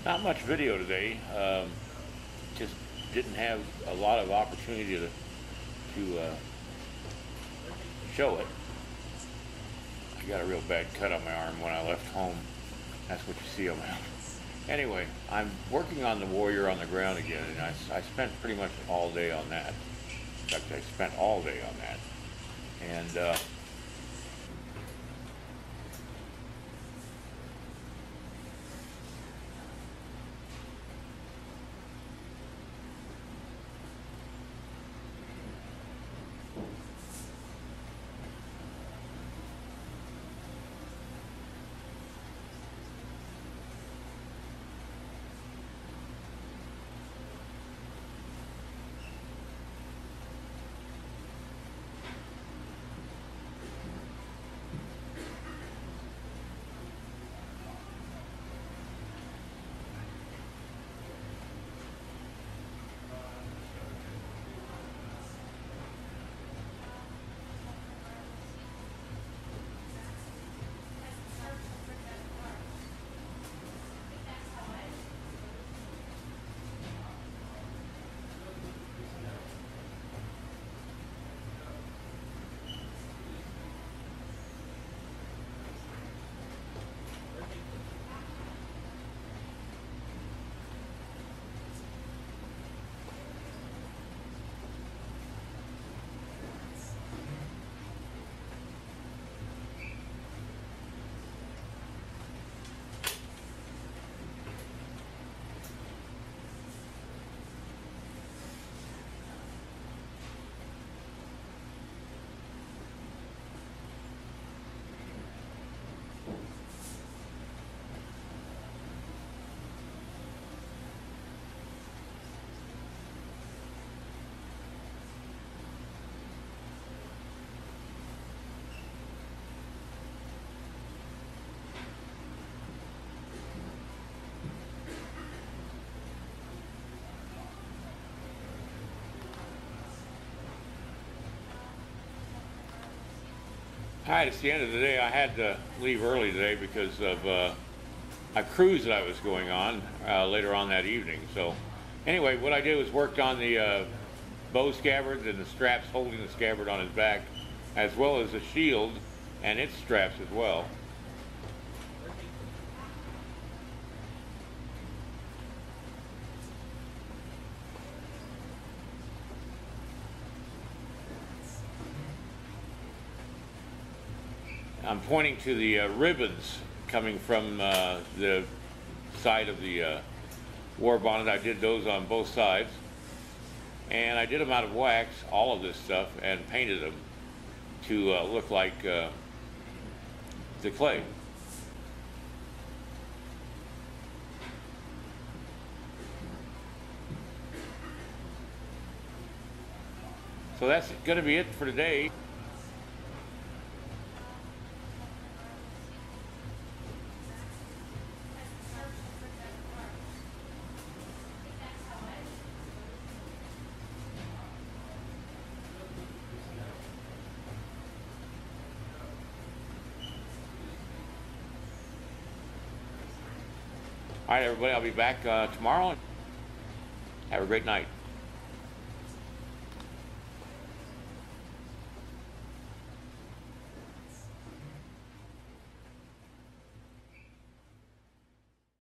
Not much video today. Just didn't have a lot of opportunity to show it. I got a real bad cut on my arm when I left home. That's what you see on my arm. Anyway, I'm working on the Warrior on the ground again, and I spent pretty much all day on that. In fact, I spent all day on that. And all right, it's the end of the day. I had to leave early today because of a cruise that I was going on later on that evening. So anyway, what I did was worked on the bow scabbard and the straps holding the scabbard on his back, as well as the shield and its straps as well. I'm pointing to the ribbons coming from the side of the war bonnet. I did those on both sides, and I did them out of wax, all of this stuff, and painted them to look like the clay. So that's going to be it for today. All right, everybody, I'll be back tomorrow. Have a great night.